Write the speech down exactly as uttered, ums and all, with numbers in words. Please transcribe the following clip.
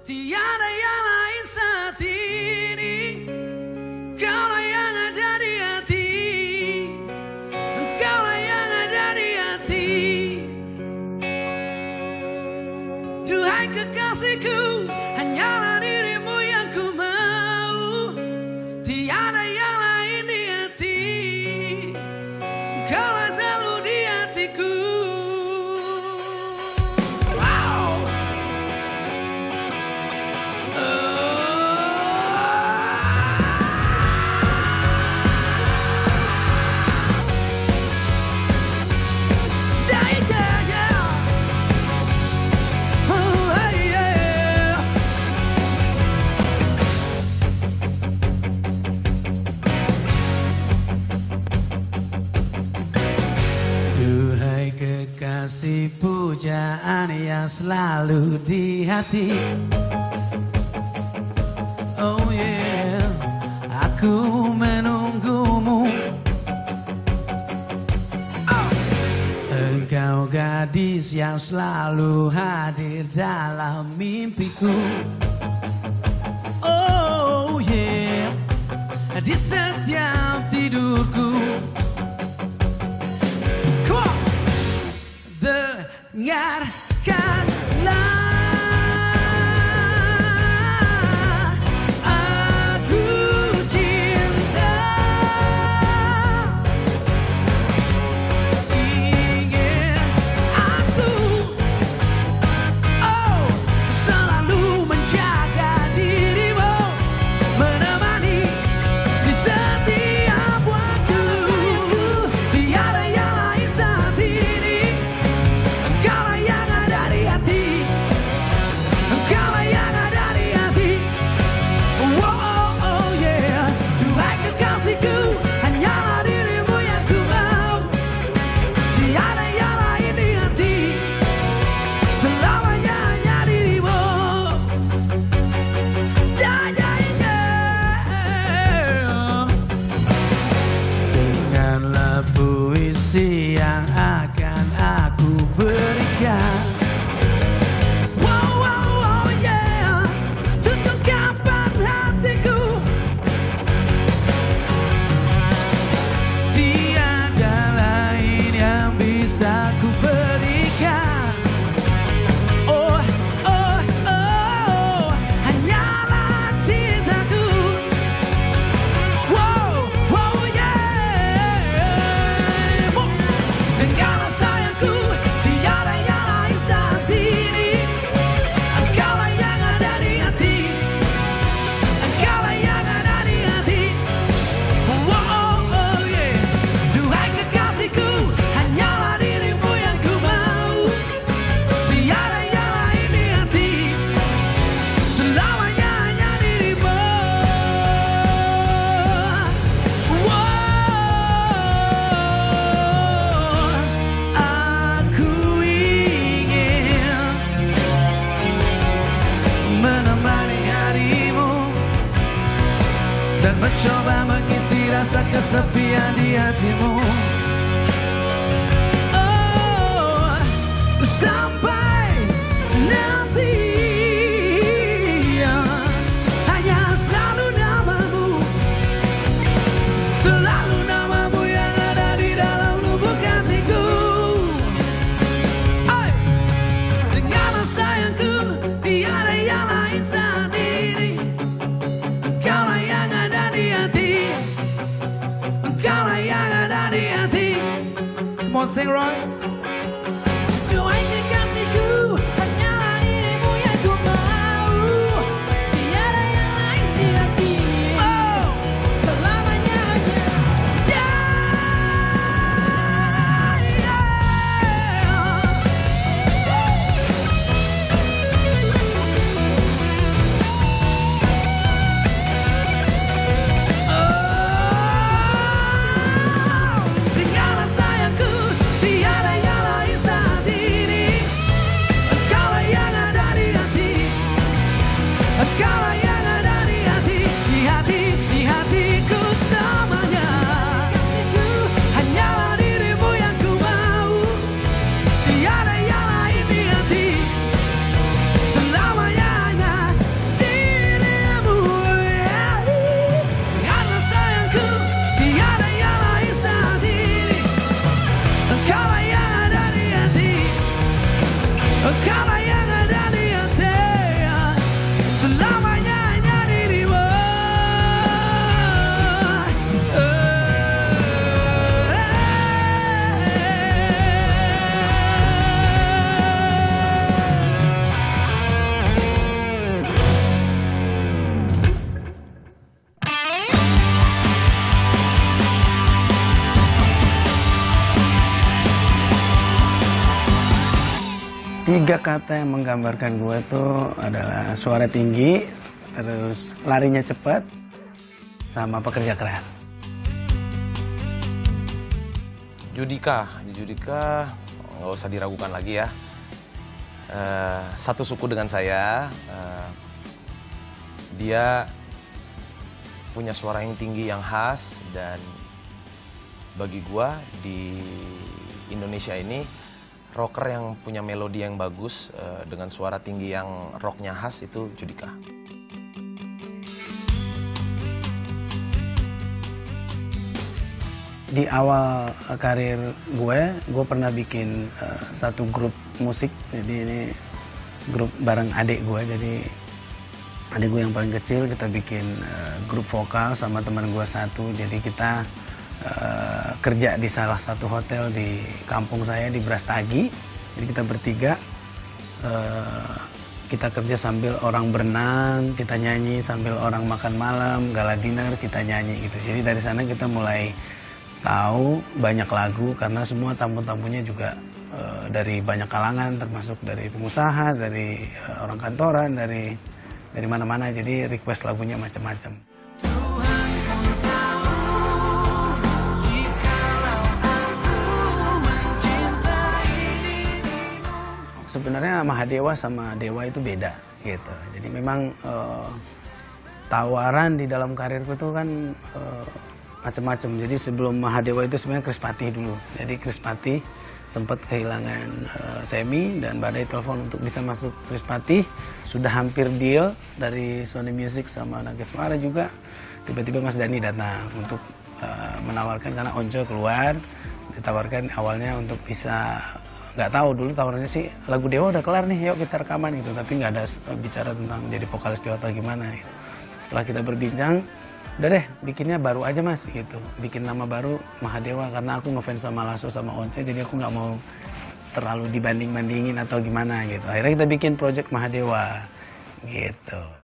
tiada yang lain saat ini. Kaulah yang ada di hati, kaulah yang ada di hati. Duhai kekasihku, hanyalah dirimu yang ku mau. Tiada yang lain di hati, kaulah selalu di hatiku. Wow. Duhai kekasih, pujaan yang selalu di hati. Oh yeah, aku menunggumu. Oh. Engkau gadis yang selalu hadir dalam mimpiku. Oh yeah, di setiap tidurku. Dengarkanlah, aku cinta, ingin aku, oh, selalu menjaga dirimu, menemani di setiap waktu. Tiada yang lain saat ini, kaulah yang ada di hati, kaulah yang ada di hati. Oh, oh, oh yeah. Duhai kekasihku, hanyalah dirimu yang ku mau. Tiada yang lain di hati, selamanya hanya dirimu. Yeah, yeah, yeah. Dengarlah puisi yang akan aku berikan. Wow, wow, wow, yeah. Tutup kapan hatiku. Tiada lain yang bisa ku berikan. Oh, oh, oh, hanyalah cintaku. Wow, wow, yeah. Dengarlah sayangku, tiada yang lain saat ini. Engkaulah yang ada di hati, engkaulah yang ada di hati. Oh, oh, oh yeah. Duhai kekasihku, hanyalah dirimu yang ku mau. Tiada yang lain di hati, selamanya hanya dirimu. Aku ingin menemani harimu dan mencoba mengisi rasa kesepian di hatimu. Oh, sampai nanti hanya selalu namamu, selalu namamu yang ada di dalam lubuk hatiku. Hai, dengarlah sayangku, tiada yang lain saat ini. Engkaulah yang ada di hati, engkaulah yang ada di hati. Come on, sing Roy. Duhai kekasihku, hanyalah dirimu yang ku mau. Tiada yang lain di hati, oh, selamanya hanya. Yeah, yeah. Oh, dengarlah sayangku, tiada yang Tiga kata yang menggambarkan gue tuh adalah suara tinggi, terus larinya cepat, sama pekerja keras. Judika, Judika nggak usah diragukan lagi ya. Uh, satu suku dengan saya, uh, dia punya suara yang tinggi yang khas, dan bagi gua di Indonesia ini rocker yang punya melodi yang bagus uh, dengan suara tinggi yang rocknya khas itu Judika. Di awal karir gue, gue pernah bikin uh, satu grup musik. Jadi ini grup bareng adik gue. Jadi adik gue yang paling kecil, kita bikin uh, grup vokal sama teman gue satu. Jadi kita uh, kerja di salah satu hotel di kampung saya di Brastagi. Jadi kita bertiga, uh, kita kerja sambil orang berenang, kita nyanyi sambil orang makan malam, gala dinner, kita nyanyi gitu. Jadi dari sana kita mulai tahu banyak lagu, karena semua tamu-tamunya juga uh, dari banyak kalangan, termasuk dari pengusaha, dari uh, orang kantoran, dari dari mana-mana. Jadi request lagunya macam-macam. Sebenarnya Mahadewa sama Dewa itu beda gitu. Jadi memang uh, tawaran di dalam karirku itu kan uh, macam-macam. Jadi sebelum Mahadewa itu sebenarnya Chris Patih dulu. Jadi Chris Patih sempat kehilangan uh, Semi, dan badai telepon untuk bisa masuk Chris Patih. Sudah hampir deal dari Sony Music sama Nageswara juga. Tiba-tiba Mas Dhani datang untuk uh, menawarkan, karena Onco keluar, ditawarkan awalnya untuk bisa, nggak tahu dulu tawarannya sih lagu Dewa udah kelar nih, yuk kita rekaman gitu. Tapi nggak ada uh, bicara tentang jadi vokalis Dewa atau gimana gitu. Setelah kita berbincang, udah deh, bikinnya baru aja mas, gitu. Bikin nama baru Mahadewa, karena aku ngefans sama Lasso sama Once, jadi aku nggak mau terlalu dibanding-bandingin atau gimana gitu. Akhirnya kita bikin project Mahadewa, gitu.